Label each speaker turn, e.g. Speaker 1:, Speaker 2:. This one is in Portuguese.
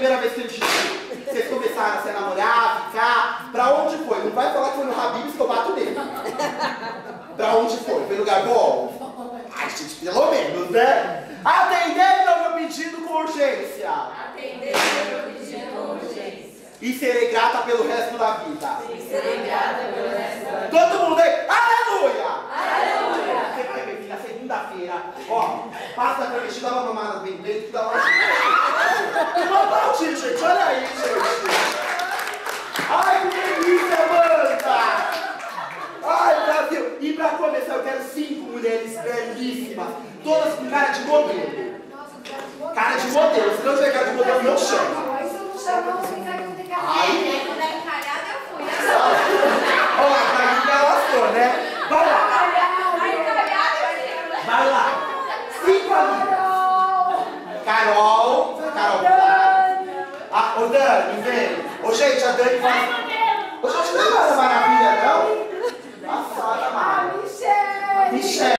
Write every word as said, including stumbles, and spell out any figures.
Speaker 1: primeira vez que eu te vi? Vocês começaram a se namorar, ficar? Pra onde foi? Não vai falar que foi no Habib's que eu bato nele. Pra onde foi? Foi lugar bom? Ai, gente, pelo menos, né? Atender ao meu pedido com urgência.
Speaker 2: Atender ao meu pedido com urgência.
Speaker 1: E serei grata pelo resto da vida.
Speaker 2: E serei grata pelo resto da vida.
Speaker 1: Todo mundo aí, aleluia!
Speaker 2: Aleluia!
Speaker 1: Você vai, minha filha, segunda-feira. Ó, passa pra mim, deixa eu dar uma mamada bem dentro, dá uma... Uma pautinha, gente, olha aí, gente. Ai, que delícia, Amanda! Ai, Brasil! E pra começar, eu quero cinco mulheres belíssimas, todas com cara de modelo. Cara de modelo, se não tiver cara de modelo, não chama.
Speaker 3: Mas se eu não chamar, você vai ter que
Speaker 1: Ai.
Speaker 2: Quando é encalhada, eu fui.
Speaker 1: Ó, a Carlinha lascou, né? Vai lá! Vai lá! Cinco amigas! Carol! Carol! Ah, ô Dani, vem! Ô gente, a Dani vai...